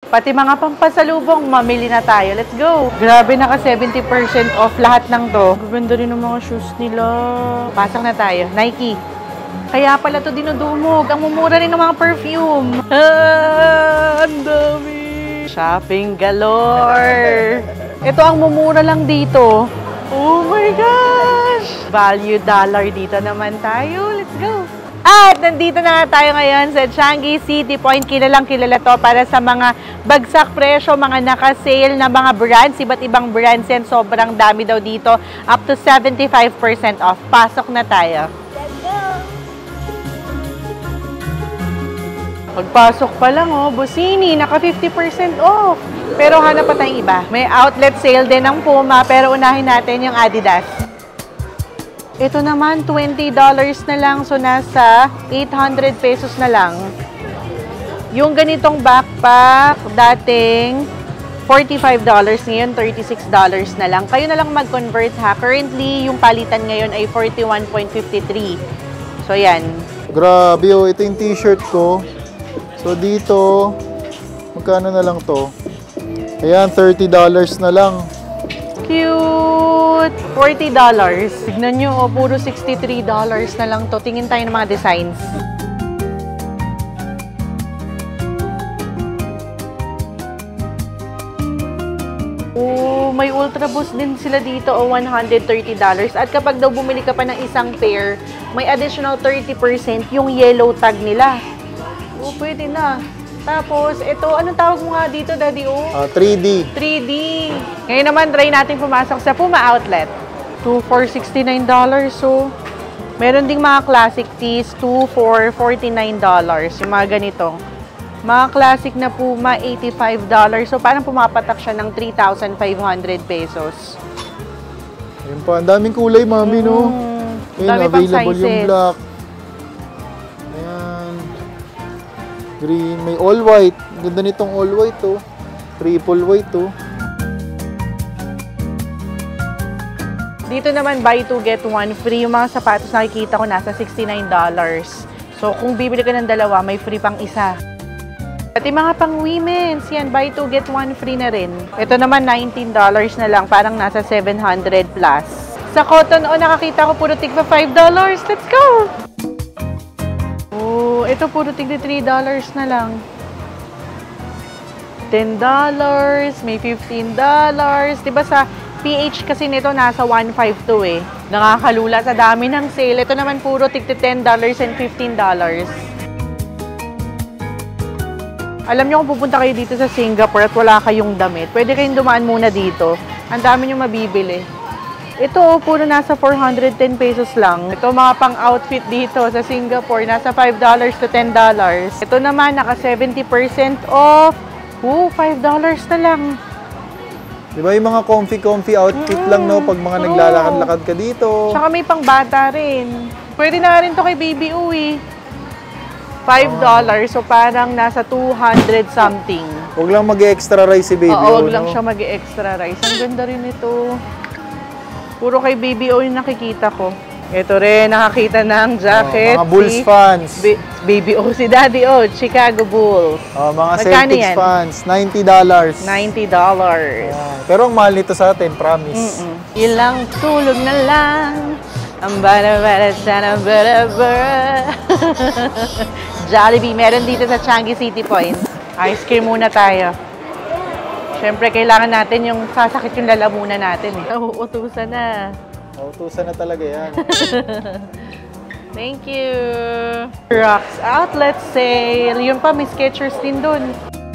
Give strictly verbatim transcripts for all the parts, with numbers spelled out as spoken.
Pati mga pampasalubong, mamili na tayo. Let's go! Grabe, naka seventy percent off lahat ng to. Gaganda rin ng mga shoes nila. Pasok na tayo. Nike. Kaya pala to dinudumog. Ang mumura rin ng mga perfume. Ah, ang dami! Shopping galore! Ito ang mumura lang dito. Oh my gosh! Value dollar dito naman tayo. Let's go! At nandito na tayo ngayon sa Changi City Point. Kilalang kilala to para sa mga bagsak presyo, mga naka-sale na mga brands. Iba't ibang brands yan. Sobrang dami daw dito. Up to seventy-five percent off. Pasok na tayo. Let's go! Pagpasok pa lang, oh, Bossini, naka fifty percent off. Pero hanap pa tayong iba. May outlet sale din ng Puma, pero unahin natin yung Adidas. Ito naman, twenty dollars na lang. So, nasa eight hundred pesos na lang. Yung ganitong backpack, dating forty-five dollars, ngayon thirty-six dollars na lang. Kayo na lang mag-convert ha. Currently, yung palitan ngayon ay forty-one point five three. So, yan. Grabe, oh. Ito yung t-shirt ko. So, dito, magkano na lang to? Ayan, thirty dollars na lang. Cute! forty dollars. Tignan nyo, oh, puro sixty-three dollars na lang to. Tingin tayo ng mga designs. Oh, may Ultra Boost din sila dito, o oh, one hundred thirty dollars. At kapag daw bumili ka pa ng isang pair, may additional thirty percent yung yellow tag nila. Oh, pwede na. Tapos, ito, anong tawag mo nga dito, Daddy? Oh? Uh, three D. three D. Ngayon naman, try natin pumasok sa Puma Outlet. two for sixty-nine dollars. So, meron ding mga classic tees, two for forty-nine dollars. Yung mga ganito. Mga classic na Puma, eighty-five dollars. So, parang pumapatak siya ng three thousand five hundred pesos. Ayun pa, ang daming kulay, mami, no? Mm, ayun, dami pang available sizes. yung black. Ayan. Green. May all white. Ganda nitong all white, oh. Triple white, oh. Dito naman, buy two, get one free. Yung mga sapatos nakikita ko nasa sixty-nine dollars. So, kung bibili ka ng dalawa, may free pang isa. Pati mga pang women's, yan, buy two, get one free na rin. Ito naman, nineteen dollars na lang. Parang nasa seven hundred plus. Sa cotton, oh, nakakita ko puro tigpa five dollars. Let's go! Oh, ito puro tigpa three dollars na lang. ten dollars, may fifteen dollars. Diba sa P H kasi nito nasa one fifty-two eh. Nakakalula sa dami ng sale. Ito naman puro tigti ten dollars and fifteen dollars. Alam niyo kung pupunta kayo dito sa Singapore at wala kayong damit, pwede kayong dumaan muna dito. Ang dami niyo mabibili. Ito, puro nasa four hundred ten pesos lang. Ito, mga pang-outfit dito sa Singapore, nasa five dollars to ten dollars. Ito naman, naka seventy percent off. Oo, five dollars na lang. Diba yung mga comfy-comfy outfit mm-hmm. lang, no? Pag mga oh. naglalakad-lakad ka dito. Tsaka may pang-bata rin. Pwede na rin to kay Baby Uwi. five dollars, so parang nasa two hundred something. Huwag lang mag-extra rice si Baby O. Oo, huwag lang siya mag-extra rice. Ang ganda rin ito. Puro kay Baby O yung nakikita ko. Ito rin, nakakita ng jacket. Oh, mga Bulls si fans. Ba Baby O, si Daddy O, Chicago Bulls. Oh, mga Magkano Celtics yan? fans, ninety dollars. ninety dollars. Yeah. Pero ang mahal nito sa atin, promise. Mm-mm. Ilang tulog na lang. Ang bara-bara sana bara-bara. Jollibee, meron dito sa Changi City Point. Ice cream muna tayo. Siyempre, kailangan natin yung sasakit yung lalamunan natin. Eh. Nauutusan na. Nauutusan na talaga yan. Thank you. Rocks Outlet Sale. Yun pa, may Skechers din dun.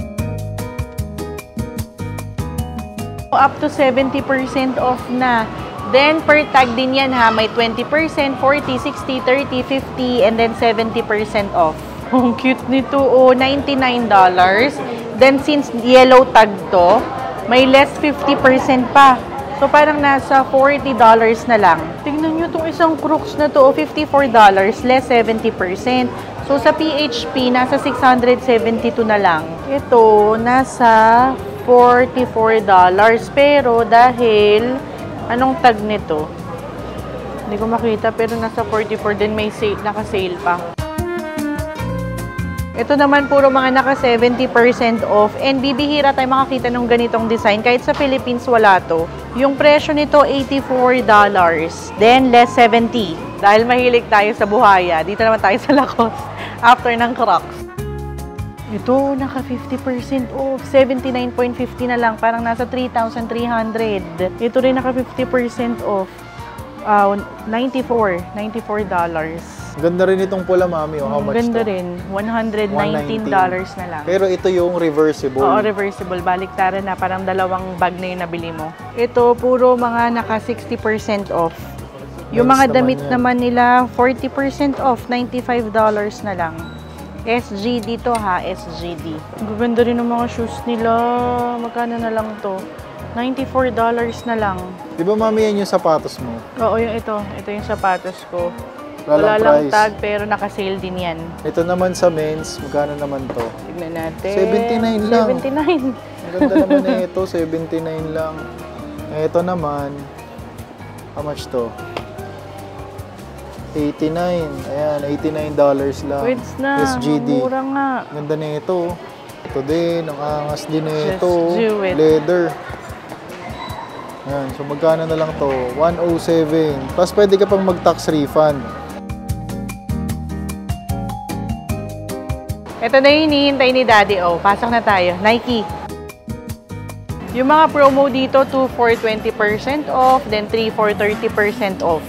Up to seventy percent off na. Then, per tag din yan ha. May twenty percent, forty, sixty, thirty, fifty, and then seventy percent off. Ang cute nito. Oh, ninety-nine dollars. Then, since yellow tag to, may less fifty percent pa. So, parang nasa forty dollars na lang. Tingnan nyo itong isang Crooks na to. Oh, fifty-four dollars, less seventy percent. So, sa P H P, nasa six hundred seventy-two na lang. Ito, nasa forty-four dollars. Pero, dahil, anong tag nito? Hindi ko makita, pero nasa forty-four din, may sale, naka-sale pa. Ito naman puro mga naka seventy percent off and bibihira tayo makakita ng ganitong design. Kahit sa Philippines wala to. Yung presyo nito eighty-four dollars. Then less seventy. Dahil mahilig tayo sa buhaya. Dito naman tayo sa Lacoste after ng Crocs. Ito naka fifty percent off. seventy-nine fifty na lang. Parang nasa three thousand three hundred. Ito rin naka fifty percent off. Uh, ninety-four dollars. Ganda rin itong pula, mami. Oh, how much Ganda to? rin. one hundred nineteen dollars na lang. Pero ito yung reversible. Oo, reversible. Baliktaran na. Parang dalawang bag na yung nabili mo. Ito, puro mga naka sixty percent off. Yung Nice mga damit naman yan. naman nila, forty percent off. ninety-five dollars na lang. S G D to ha, S G D. Ang gaganda rin ng mga shoes nila. Magkano na lang to? ninety-four dollars na lang. Di ba, mami, yan yung sapatos mo? Oo, yung ito. Ito yung sapatos ko. Wala Wala lang lang price. tag, pero naka-sale din yan. Ito naman sa men's, magkano naman to? Tignan natin. seventy-nine lang. seventy-nine. Ang ganda naman na ito, seventy-nine lang. Ito naman, how much to? eighty-nine. Ayan, eighty-nine dollars lang. Pwede na. S G D. Mura nga. Ganda na ito. Ito din, ang angas din na Just ito. do it. Leather. Ayan, so magkano na lang to? one oh seven. Plus pwede ka pang mag-tax refund. Ito na yung hinihintay ni Daddy O. Pasok na tayo. Nike. Yung mga promo dito, two for twenty percent off, then three for thirty percent off.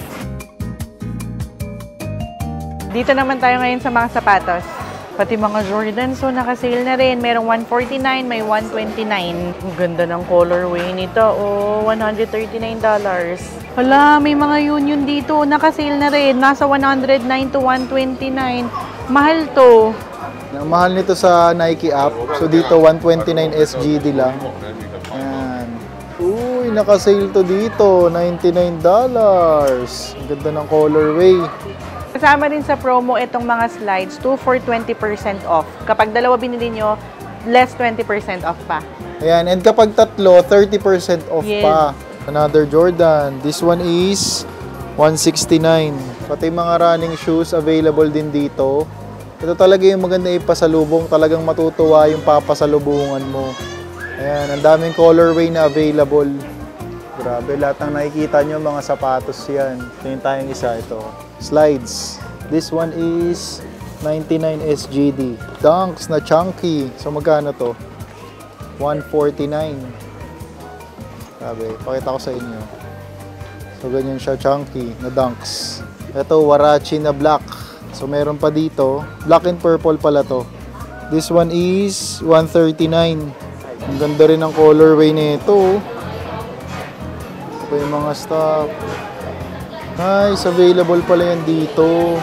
Dito naman tayo ngayon sa mga sapatos. Pati mga Jordan, so naka-sale na rin. Merong one forty-nine, may one twenty-nine. Ang ganda ng colorway nito. Oh, one hundred thirty-nine dollars. Hala, may mga union dito. Naka-sale na rin. Nasa one oh nine to one twenty-nine. Mahal to. Ang mahal nito sa Nike app. So dito, one twenty-nine S G D lang. Ayan. Uy, naka-sale to dito. ninety-nine dollars. Ang ganda ng colorway. Kasama rin sa promo itong mga slides, two for twenty percent off. Kapag dalawa binili nyo, less twenty percent off pa. Ayan, and kapag tatlo, thirty percent off Yes. pa. Another Jordan. This one is one sixty-nine. Pati mga running shoes available din dito. Ito talaga yung maganda ipasalubong. Talagang matutuwa yung papasalubungan mo. Ayan, ang daming colorway na available. Grabe, lahat ng nakikita nyo, mga sapatos yan. Ito yung tayong isa, ito. Slides. This one is ninety-nine S G D. Dunks na chunky. So magkano to? one forty-nine. Sabi, pakita ko sa inyo. So ganyan siya, chunky na Dunks. Ito, Warachi na black. So meron pa dito. Black and purple pala to. This one is one thirty-nine. Ang ganda rin ng colorway nito. Ito pa yung mga stock. Nice, available pala yan dito.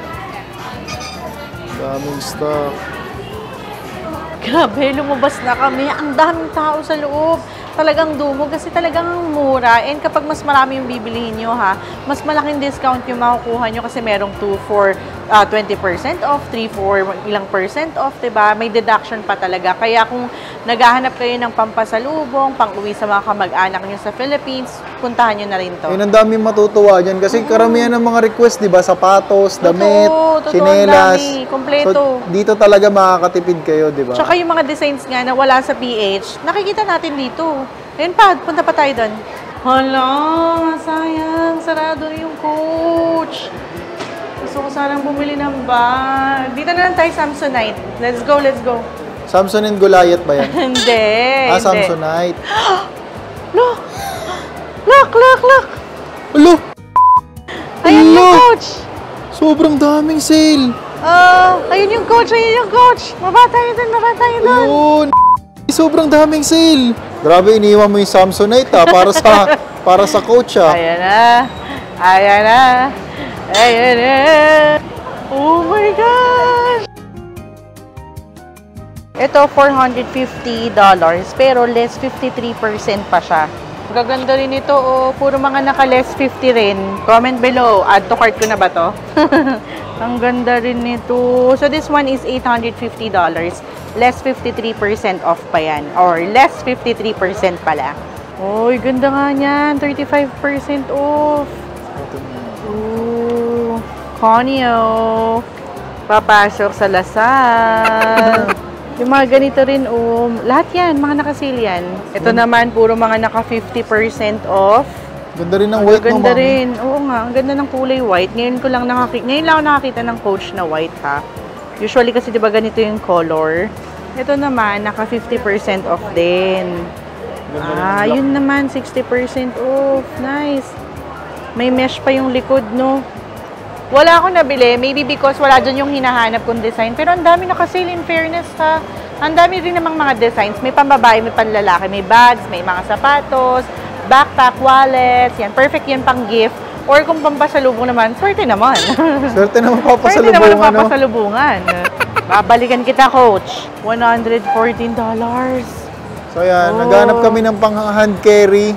Daming stock. Grabe, lumabas na kami. Ang daming tao sa loob. Talagang dumog kasi talagang mura. And kapag mas marami yung bibilihin nyo ha, mas malaking discount yung makukuha nyo kasi merong two for twenty percent off, three for ilang percent off, diba? May deduction pa talaga. Kaya kung naghahanap kayo ng pampasalubong, pang-uwi sa mga kamag-anak nyo sa Philippines, puntahan nyo na rin to. Ayun, ang daming matutuwa dyan kasi karamihan ng mga request, di ba? Sapatos, damit, Totoo, totoo, tsinelas. ang dami. Kompleto. So, dito talaga makakatipid kayo, di ba? Tsaka yung mga designs nga na wala sa P H, nakikita natin dito. Ayun pa, punta pa tayo doon. Hala, sayang. Sarado na yung Coach. Gusto ko sanang bumili ng bag. Dito na lang tayo, Samsonite. Let's go, let's go. Samson and Goliath ba yan? Hindi, ah, hindi. Samsonite. Look! Look, look, look! Hello! Ayun yung Coach! Sobrang daming sale! Oh, ayun yung Coach, ayun yung Coach! Baba tayo doon, baba tayo doon. Ayun! Sobrang daming sale! Grabe, iniwan mo yung Samsonite ha, para sa para sa Coach ha. Ayan na. Ayan na. Ayan na. Oh my gosh! Ito, four hundred fifty dollars, pero less fifty-three percent pa siya. Gaganda rin ito, oh. Puro mga naka-less fifty rin. Comment below, add to cart ko na ba to? Ang ganda rin nito. So this one is eight hundred fifty dollars. Less fifty-three percent off pa yan. Or less fifty-three percent pala. Uy, ganda nga niyan. thirty-five percent off. Ooh, Conio. Papasok sa Lasal. Yung mga ganito rin, um, lahat yan, mga naka-sale yan. Ito naman, puro mga naka fifty percent off. Ganda rin ng white, Ganda no, ma'am? rin. Oo nga, ang ganda ng kulay white. Ngayon ko lang nakakita, ngayon lang ako nakakita ng Coach na white, ha. Usually kasi 'di ba ganito yung color. Ito naman naka fifty percent off din. Ah, yun naman sixty percent off. Nice. May mesh pa yung likod, no. Wala akong nabili, maybe because wala dyan yung hinahanap kong design. Pero ang dami naka-sale, in fairness, ha. Ang dami rin namang mga designs. May pambabae, may panlalaki, may bags, may mga sapatos, backpack, wallets. Yan, perfect yan pang gift. Or kung pampasalubong naman, swerte naman. Swerte naman Swerte papasalubungan, naman ang no? papasalubungan. Babalikan kita, Coach. one hundred fourteen dollars. So yan, Oh. naghanap kami ng pang hand carry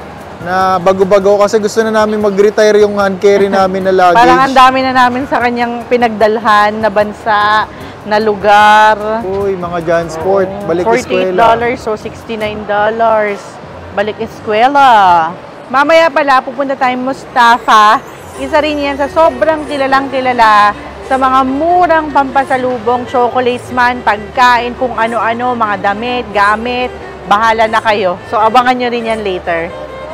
na bago-bago kasi gusto na namin mag-retire yung hand carry namin na luggage. Parang ang dami na namin sa kanyang pinagdalhan na bansa, na lugar. Uy, mga Jansport, balik forty-eight eskwela. dollars, so sixty-nine dollars. Balik eskwela. Mamaya pala, pupunta tayong Mustafa. Isa rin yan sa sobrang kilalang kilala sa mga murang pampasalubong, chocolates man, pagkain, kung ano-ano, mga damit, gamit. Bahala na kayo. So, abangan nyo rin yan later.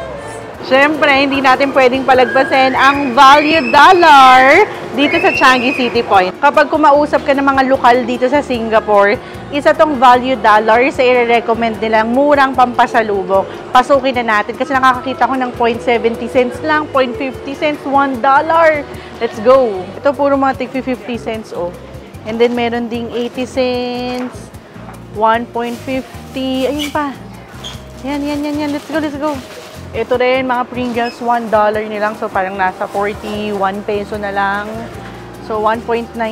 Siyempre, hindi natin pwedeng palagpasin ang value dollar dito sa Changi City Point. Kapag kumausap ka ng mga lokal dito sa Singapore, isa tong value dollar sa i-recommend nilang murang pampasalubong. Pasukin na natin kasi nakakakita ko ng zero point seven zero cents lang, zero point five zero cents, one dollar. Let's go! Ito puro mga tig fifty cents, oh. And then meron ding eighty cents, one point five zero, ayun pa. Yan, yan, yan, yan. Let's go, let's go. Ito rin, mga Pringles, one dollar nilang. So, parang nasa forty-one peso na lang. So, one point nine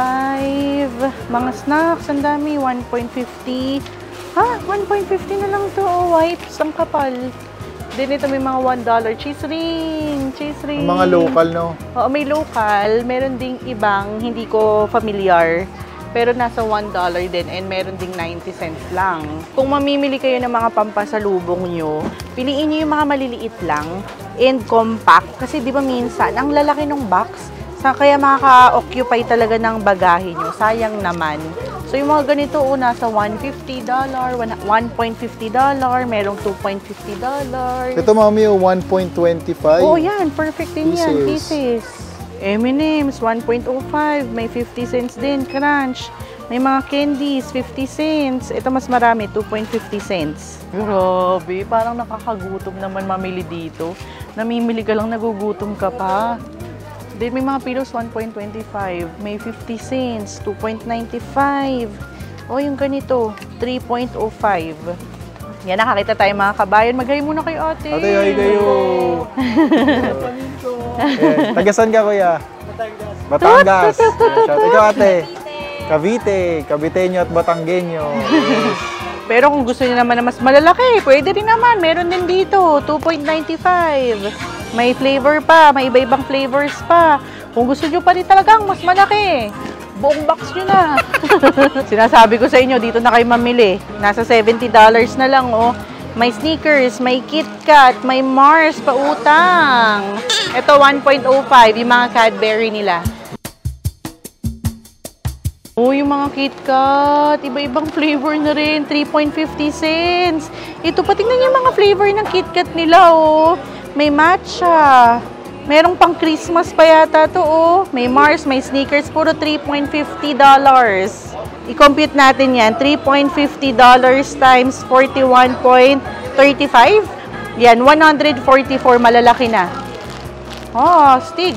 five. Mga snacks, ang dami. one point five zero. Ha? one point five zero na lang to. Oh, wipes. Ang kapal. Then, ito may mga one dollar cheese ring. Cheese ring. Ang mga local, no? Oo, may local. Meron ding ibang hindi ko familiar. Pero nasa one dollar din and meron ding ninety cents lang. Kung mamimili kayo ng mga pampasalubong nyo, piliin nyo yung mga maliliit lang and compact. Kasi di ba minsan, ang lalaki ng box, sa kaya makaka-occupy talaga ng bagahe nyo. Sayang naman. So yung mga ganito, oh, nasa one fifty dollars, one point five zero dollars, merong two point five zero dollars. Ito, mami, yung one point two five. Oo, yan. Perfect din yan. Pieces. Pieces. M and M's, one point oh five. May fifty cents din. Crunch. May mga candies, fifty cents. Ito mas marami, two point five zero cents. Grabe, parang nakakagutom naman mamili dito. Namimili ka lang, nagugutom ka pa. Then may mga pillows, one point two five. May fifty cents, two point nine five. O, yung ganito, three point oh five. Yan, nakakita tayo mga kabayan. Mag-hi muna kayo, ate. Ate, hi kayo. Eh, tagasan ka, kuya? Batangas. Batangas. Shout ikaw, ate. Cavite. Caviteño at Batanggenyo. Pero kung gusto niyo naman na mas malalaki, pwede rin naman. Meron din dito, two point nine five. May flavor pa, may iba-ibang flavors pa. Kung gusto niyo pa rin talagang mas malaki, buong box nyo na. Sinasabi ko sa inyo, dito na kayo mamili. Nasa seventy dollars na lang, oh. May Snickers, may KitKat, may Mars, pautang. Ito, one point oh five, yung mga Cadbury nila. Oh, yung mga KitKat, iba-ibang flavor na rin, three point five zero cents. Ito, patingnan niyo yung mga flavor ng KitKat nila, oh. May matcha. Merong pang Christmas pa yata to, oh. May Mars, may Snickers, puro three point five zero dollars. I-compute natin yan, three point five zero dollars times forty-one point three five. Yan, one hundred forty-four, malalaki na. Oh, Stig.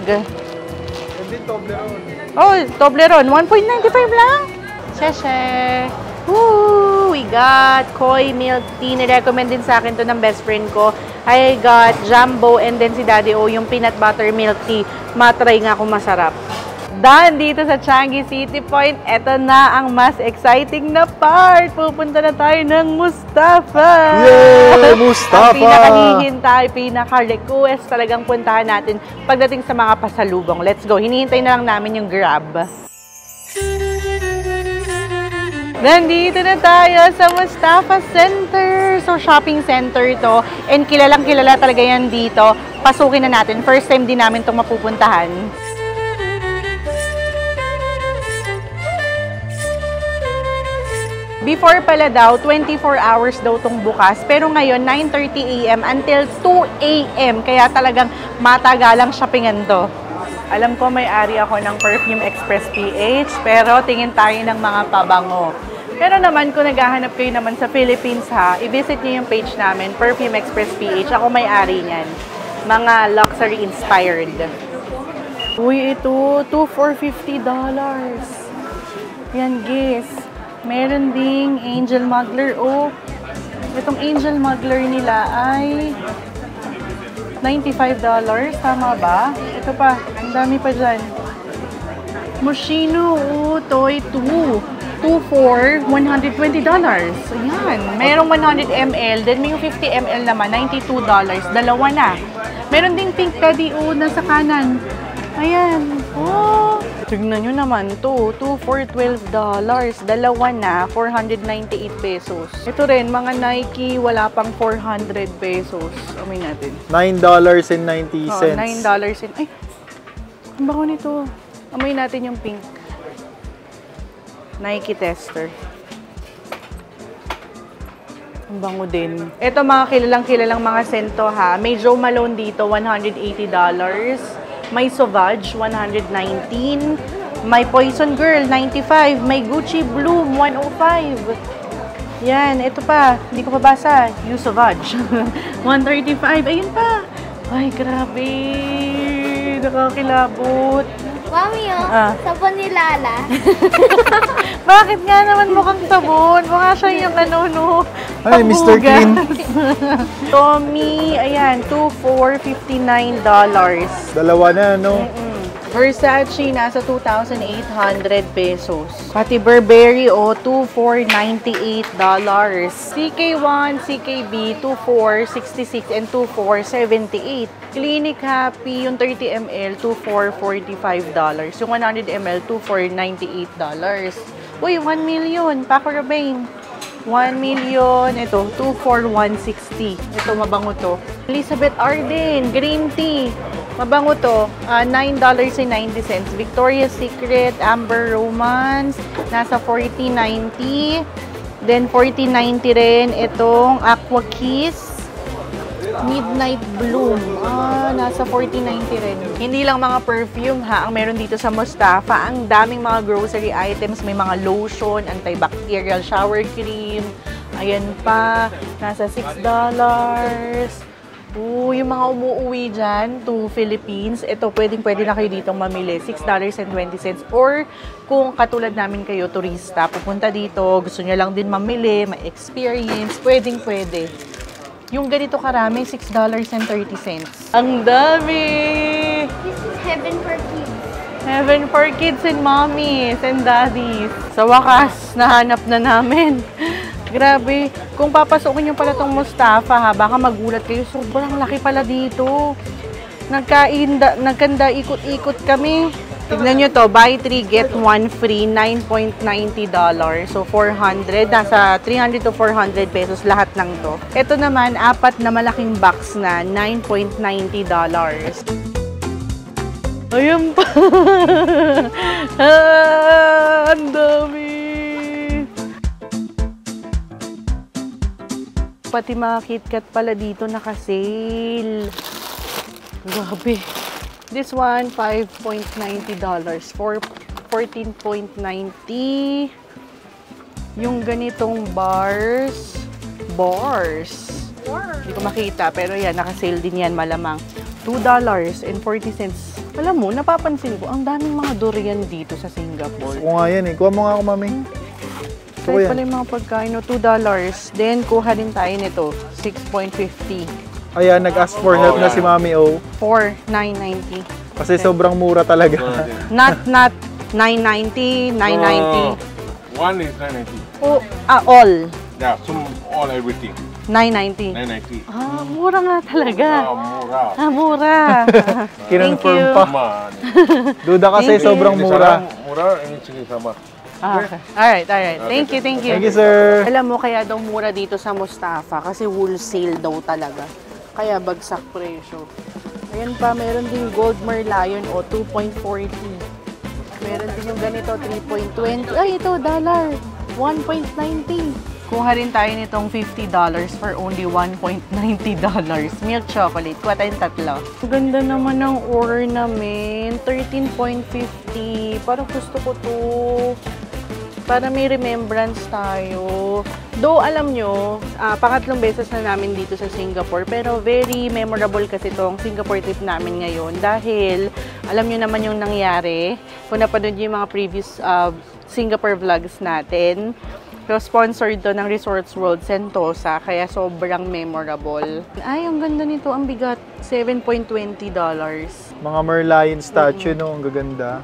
Oh, Toblerone, one point nine five lang. Sheshe. Woo! We got Koi Milk Tea. Nirecommend din sa akin to ng best friend ko. I got Jumbo and then si Daddy O, yung peanut butter milk tea. Matry nga kung masarap. Done dito sa Changi City Point. Ito na ang mas exciting na part. Pupunta na tayo ng Mustafa. Yay! Mustafa! Ang pinakahihintay, pinaka-request talagang puntahan natin pagdating sa mga pasalubong. Let's go. Hinihintay na lang namin yung Grab. Nandito na tayo sa Mustafa Center. So, shopping center to. And kilalang kilala talaga yan dito. Pasukin na natin. First time din namin itong mapupuntahan. Before pala daw, twenty-four hours daw tong bukas. Pero ngayon, nine thirty a m until two a m Kaya talagang matagalang shoppingan to. Alam ko may-ari ako ng Perfume Express P H, pero tingin tayo ng mga pabango. Pero naman, kung naghahanap kayo naman sa Philippines ha, i-visit niyo yung page namin, Perfume Express P H. Ako may-ari niyan. Mga luxury inspired. Uy, ito, two for fifty dollars. Yan, guys. Meron ding Angel Muggler. Oh, itong Angel Muggler nila ay ninety-five dollars. Tama ba? Ito pa. Ang dami pa dyan. Moschino. Oh, toy two. two for one hundred twenty dollars. Ayan. Merong one hundred milliliters. Then may yung fifty milliliters naman. ninety-two dollars. Dalawa na. Meron ding pink teddy. Oh, nasa kanan. Ayan. Oh. Tignan nyo naman to. two for twelve dollars. Dalawa na. four hundred ninety-eight pesos. Ito rin, mga Nike, wala pang four hundred pesos. Amoy natin. nine dollars and ninety cents. Oh, nine dollars and... Ay! Ang bango nito. Amoy natin yung pink. Nike tester. Ang bango din. Ito mga kilalang-kilalang mga sento ha. May Joe Malone dito, one hundred eighty dollars. May Sauvage, one hundred nineteen. May Poison Girl, ninety-five. May Gucci Bloom, one oh five. Yan, ito pa. Hindi ko pa basa. You Sauvage. one thirty-five. Ayun pa. Ay, grabe. Nakakilabot. Mami, oh, Ah. sabon ni Lala. Bakit nga naman mukhang sabon? Mukha siya yung ano, no? Ay, Mister Clean. Tommy, ayan, two for fifty-nine dollars. Dalawa na, no? Mm-mm. Versace, nasa two thousand eight hundred pesos. Pati Burberry, oh, two for ninety-eight dollars. C K one, C K B, two for sixty-six and two for seventy-eight. Clinic Happy, yung thirty milliliters, two for forty-five dollars. Yung one hundred milliliters, two for ninety-eight dollars. Uy, one million. Paco Rabanne. one million. Ito, two for one sixty. Ito, mabango to. Elizabeth Arden, green tea. Mabango to. Uh, nine dollars and ninety cents. Victoria's Secret, Amber Romance. Nasa fourteen ninety. Then, fourteen ninety rin. Itong Aqua Kiss. Midnight Bloom. Ah, nasa fourteen ninety rin. Hindi lang mga perfume ha, ang meron dito sa Mustafa. Ang daming mga grocery items. May mga lotion, antibacterial shower cream. Ayan pa. Nasa six dollars. Oo, yung mga umuuwi dyan to Philippines, ito, pwedeng-pwede na kayo ditong mamili. six dollars and twenty cents. Or, kung katulad namin kayo, turista, pupunta dito, gusto nyo lang din mamili, ma-experience, pwedeng-pwede. Yung ganito karami, six dollars and thirty cents. Ang dami! This is heaven for kids. Heaven for kids and mommies and daddies. Sa wakas, nahanap na namin. Grabe. Kung papasokin nyo pala tong Mustafa ha, baka magulat kayo. Sobrang laki pala dito. Nagkainda, nagkanda, ikot-ikot kami. Tignan nyo to, buy three, get one free, nine point nine zero dollars. So, four hundred. Nasa three hundred to four hundred pesos lahat ng to. Ito naman, apat na malaking box na, nine point nine zero dollars. Ayun pa. Ah, ang dami. Pati mga KitKat pala dito naka-sale. Grabe. This one, five point nine zero dollars. For fourteen point nine zero. Yung ganitong bars. Bars. Hindi ko makita. Pero yan, naka-sale din yan malamang. two dollars and forty cents. Alam mo, napapansin ko, ang daming mga durian dito sa Singapore. Kuha nga yan eh. Kuha mo nga ako, mami. Kahit pala yung mga pagkain, no, two dollars. Then, kuha din tayo nito, six point five zero. Ayan, nag-ask for help na si Mami O. four nine ninety. Kasi sobrang mura talaga. Not, not nine ninety, nine ninety. One is nine ninety. Oh, ah, all. Yeah, some all everything. nine ninety. nine ninety. Ah, mura nga talaga. Ah, mura. Ah, mura. Thank Kinonfirm you. pa. Man. Duda kasi Thank you. sobrang Ini mura. sarang mura, ini sige sama. Ah, okay. Alright, alright. Thank you, thank you. Thank you, sir. Alam mo, kaya daw mura dito sa Mustafa kasi wholesale daw talaga. Kaya bagsak presyo. Ayan pa, meron din Gold Merlion o two point four zero. Meron din yung ganito, three point two zero. Ay, ito, dollar. one point ninety. Kuha rin tayo nitong fifty dollars for only one point ninety dollars. Milk chocolate. Kuha tayong tatlo. Ang ganda naman ng ornament. thirteen point fifty. Parang gusto ko to. Para may remembrance tayo. Though, alam nyo, uh, pangatlong beses na namin dito sa Singapore, pero very memorable kasi itong Singapore trip namin ngayon dahil alam nyo naman yung nangyari. Kung napanood nyo yung mga previous uh, Singapore vlogs natin, pero sponsored to ng Resorts World Sentosa, kaya sobrang memorable. Ay, ang ganda nito. Ang bigat. seven point two zero dollars. Mga Merlion statue, mm-hmm. no? Ang gaganda.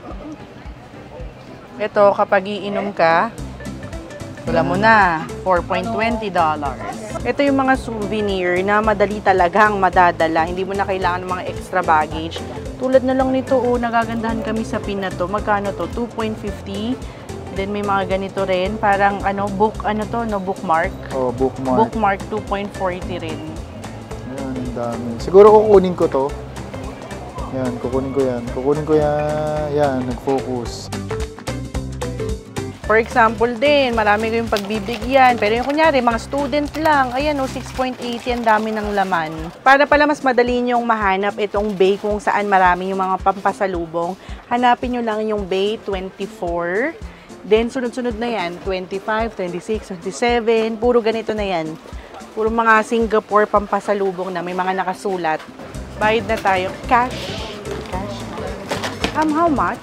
Ito, kapag iinom ka, wala mo na, four point two zero dollars. Ito yung mga souvenir na madali talagang madadala. Hindi mo na kailangan ng mga extra baggage. Tulad na lang nito, oh, nagagandahan kami sa pin na to. Magkano to? two point fifty. Then may mga ganito rin. Parang ano, book, ano to, no, bookmark. Oh, bookmark. Bookmark, two point forty rin. Ayan, ang dami. Siguro kukunin ko to. Yan, kukunin ko yan. Kukunin ko yan. Yan, nag-focus. For example din, marami ko yung pagbibigyan. Pero yung kunyari, mga student lang. Ayan o, six point eight yan, dami ng laman. Para pala mas madali nyong mahanap itong bay kung saan marami yung mga pampasalubong, hanapin nyo lang yung bay twenty-four. Then, sunod-sunod na yan, twenty-five, twenty-six, twenty-seven. Puro ganito na yan. Puro mga Singapore pampasalubong na may mga nakasulat. Bayad na tayo. Cash. Cash. Um, how much?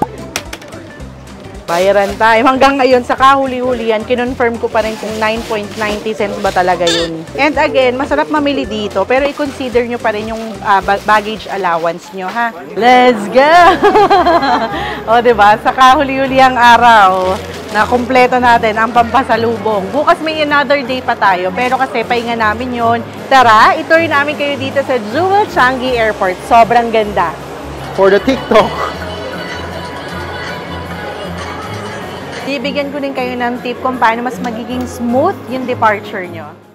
Bayaran tayo. Hanggang ngayon, sa kahuli-hulihan, kinonfirm ko pa rin kung nine point ninety cents ba talaga yun. And again, masarap mamili dito, pero i-consider nyo pa rin yung uh, baggage allowance nyo, ha? Let's go! O, diba? Sa kahuli-hulihang araw, na kumpleto natin ang pampasalubong. Bukas may another day pa tayo, pero kasi pahinga namin yun. Tara, itour namin kayo dito sa Jewel Changi Airport. Sobrang ganda. For the TikTok. Bibigyan ko din kayo ng tip kung paano mas magiging smooth yung departure nyo.